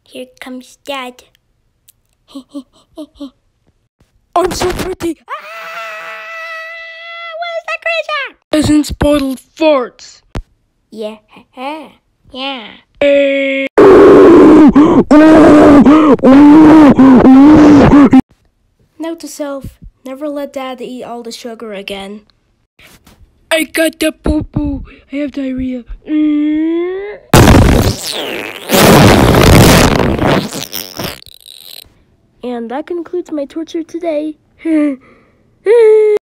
Here comes Dad. I'm so pretty. Where's that creature? Peasants bottled farts. Yeah. Yeah. Note to self, never let Dad eat all the sugar again. I got the poo-poo. I have diarrhea. And that concludes my torture today.